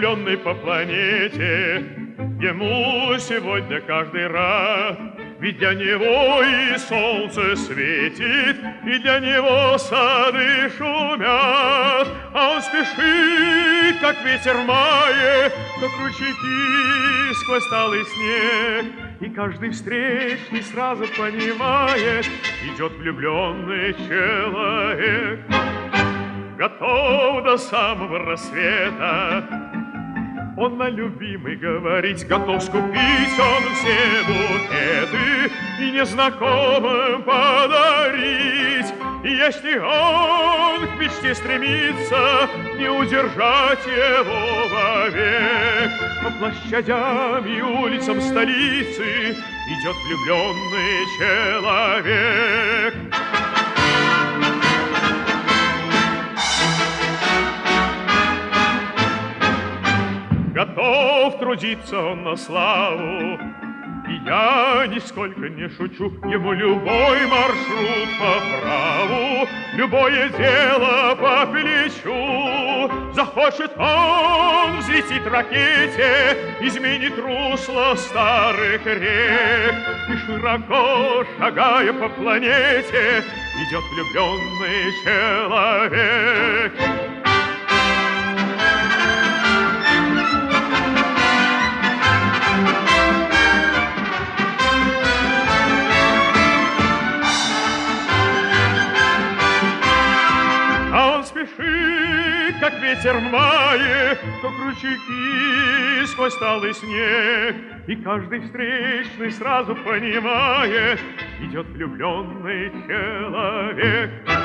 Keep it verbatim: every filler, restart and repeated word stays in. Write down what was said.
влюбленный по планете, ему сегодня каждый рад. Ведь для него и солнце светит, и для него сады шумят, а он спешит, как ветер в мае, как ручейки сквозь талый снег. И каждый встречный сразу понимает, идет влюбленный человек. Готов до самого рассвета он на любимый говорить, готов скупить он все букеты и незнакомым подарить. И если он к мечте стремится, не удержать его вовек. По площадям и улицам столицы идет влюбленный человек. Готов трудиться он на славу, и я нисколько не шучу. Ему любой маршрут по праву, любое дело по плечу. Захочет он взлететь ракете, изменит русло старых рек. И широко шагая по планете, идет влюбленный человек. Спешит, как ветер в мае, как ручейки сквозь талый снег. И каждый встречный сразу понимает, идет влюбленный человек.